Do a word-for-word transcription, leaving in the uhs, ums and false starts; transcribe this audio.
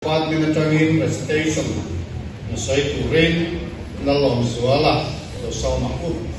Pat minatangin recitation na sa iturin na lomzuala do sa makut